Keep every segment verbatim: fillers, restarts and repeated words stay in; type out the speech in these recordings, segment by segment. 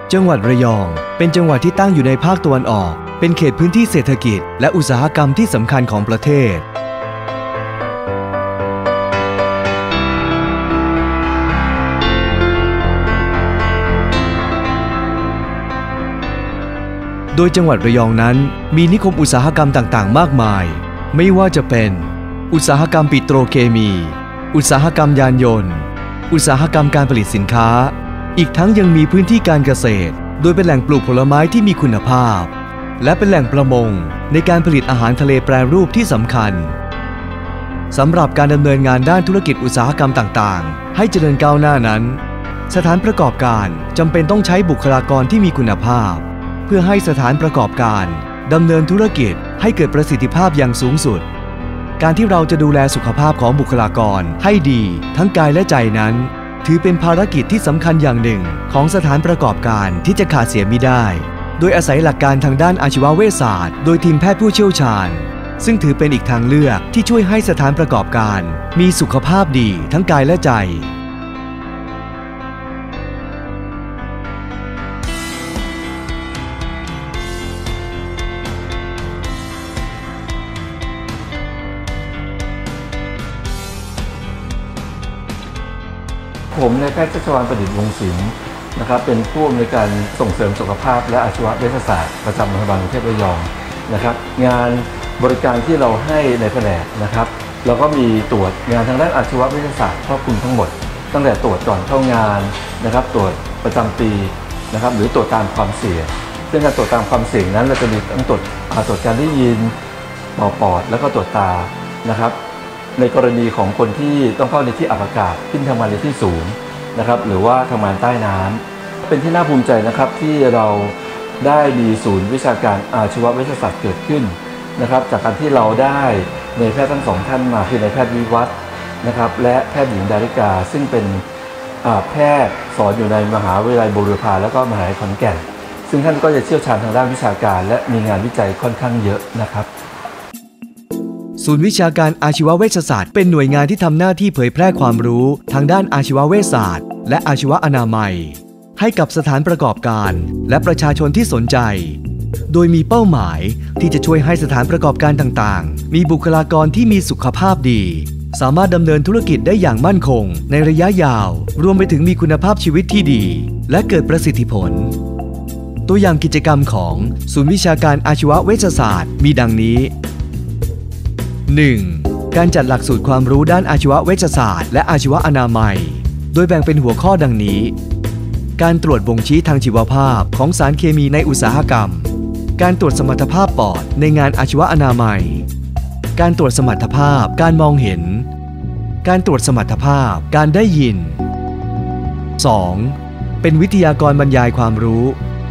จังหวัดระยองเป็นจังหวัดที่ตั้งอยู่ในภาคตะวันออกเป็นเขตพื้นที่เศรษฐกิจและอุตสาหกรรมที่สำคัญของประเทศโดยจังหวัดระยองนั้นมีนิคมอุตสาหกรรมต่างๆมากมายไม่ว่าจะเป็นอุตสาหกรรมปิโตรเคมีอุตสาหกรรมยานยนต์อุตสาหกรรมการผลิตสินค้าอีกทั้งยังมีพื้นที่การเกษตรโดยเป็นแหล่งปลูกผลไม้ที่มีคุณภาพและเป็นแหล่งประมงในการผลิตอาหารทะเลแปรรูปที่สำคัญสำหรับการดำเนินงานด้านธุรกิจอุตสาหกรรมต่างๆให้เจริญก้าวหน้านั้นสถานประกอบการจำเป็นต้องใช้บุคลากรที่มีคุณภาพเพื่อให้สถานประกอบการดำเนินธุรกิจให้เกิดประสิทธิภาพอย่างสูงสุดการที่เราจะดูแลสุขภาพของบุคลากรให้ดีทั้งกายและใจนั้นถือเป็นภารกิจที่สำคัญอย่างหนึ่งของสถานประกอบการที่จะขาดเสียมิได้โดยอาศัยหลักการทางด้านอาชีวเวชศาสตร์โดยทีมแพทย์ผู้เชี่ยวชาญซึ่งถือเป็นอีกทางเลือกที่ช่วยให้สถานประกอบการมีสุขภาพดีทั้งกายและใจผมนายแพทย์ชัชวาลประดิษฐ์วงศ์ศิลป์นะครับเป็นผู้อำนวยการส่งเสริมสุขภาพและอาชีวเวชศาสตร์ประจำโรงพยาบาลกรุงเทพระยองนะครับงานบริการที่เราให้ในแผนกนะครับเราก็มีตรวจงานทางด้านอาชีวเวชศาสตร์ครอบคลุมทั้งหมดตั้งแต่ตรวจก่อนเข้างานนะครับตรวจประจำปีนะครับหรือตรวจตามความเสี่ยงซึ่งการตรวจตามความเสี่ยงนั้นเราจะมีทั้งตรวจตรวจการได้ยินเป่าปอดแล้วก็ตรวจตานะครับในกรณีของคนที่ต้องเข้าในที่อับอากาศขึ้นทำงานในที่สูงนะครับหรือว่าทำงานใต้น้ำเป็นที่น่าภูมิใจนะครับที่เราได้มีศูนย์วิชาการอาชีวเวชศาสตร์เกิดขึ้นนะครับจากการที่เราได้ในแพทย์ทั้งสองท่านมาคือในแพทย์วิวัฒน์นะครับและแพทย์หญิงดาริกาซึ่งเป็นแพทย์สอนอยู่ในมหาวิทยาลัยบูรพาและก็มหาวิทยาลัยขอนแก่นซึ่งท่านก็จะเชี่ยวชาญทางด้านวิชาการและมีงานวิจัยค่อนข้างเยอะนะครับศูนย์วิชาการอาชีวเวชศาสตร์เป็นหน่วยงานที่ทำหน้าที่เผยแพร่ความรู้ทางด้านอาชีวเวชศาสตร์และอาชีวอนามัยให้กับสถานประกอบการและประชาชนที่สนใจโดยมีเป้าหมายที่จะช่วยให้สถานประกอบการต่างๆมีบุคลากรที่มีสุขภาพดีสามารถดำเนินธุรกิจได้อย่างมั่นคงในระยะยาวรวมไปถึงมีคุณภาพชีวิตที่ดีและเกิดประสิทธิผลตัวอย่างกิจกรรมของศูนย์วิชาการอาชีวเวชศาสตร์มีดังนี้หนึ่ง การจัดหลักสูตรความรู้ด้านอาชีวเวชศาสตร์และอาชีวอนามัยโดยแบ่งเป็นหัวข้อดังนี้การตรวจบ่งชี้ทางชีวภาพของสารเคมีในอุตสาหกรรมการตรวจสมรรถภาพปอดในงานอาชีวอนามัยการตรวจสมรรถภาพการมองเห็นการตรวจสมรรถภาพการได้ยิน สอง เป็นวิทยากรบรรยายความรู้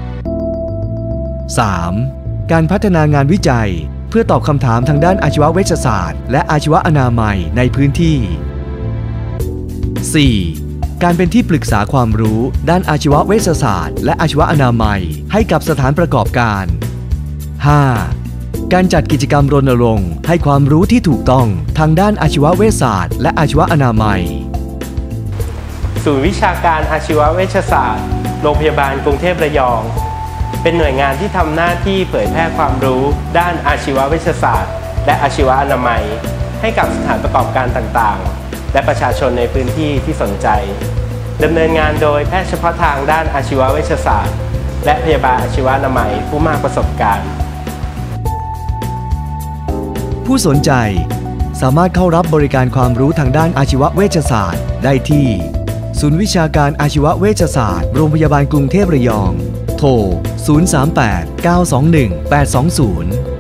สาม การพัฒนางานวิจัยเพื่อตอบคำถามทางด้านอาชีวเวชศาสตร์และอาชีวอนามัยในพื้นที่ สี่ การเป็นที่ปรึกษาความรู้ด้านอาชีวเวชศาสตร์และอาชีวอนามัยให้กับสถานประกอบการ ห้า การจัดกิจกรรมรณรงค์ให้ความรู้ที่ถูกต้องทางด้านอาชีวเวชศาสตร์และอาชีวอนามัยศูนย์วิชาการอาชีวเวชศาสตร์โรงพยาบาลกรุงเทพระยองเป็นหน่วยงานที่ทำหน้าที่เผยแพร่ความรู้ด้านอาชีวเวชศาสตร์และอาชีวอนามัยให้กับสถานประกอบการต่างๆและประชาชนในพื้นที่ที่สนใจดำเนินงานโดยแพทย์เฉพาะทางด้านอาชีวเวชศาสตร์และพยาบาลอาชีวอนามัยผู้มากประสบการณ์ผู้สนใจสามารถเข้ารับบริการความรู้ทางด้านอาชีวเวชศาสตร์ได้ที่ศูนย์วิชาการอาชีวเวชศาสตร์โรงพยาบาลกรุงเทพระยองโทร ศูนย์ สาม แปด เก้า สอง หนึ่ง แปด สอง ศูนย์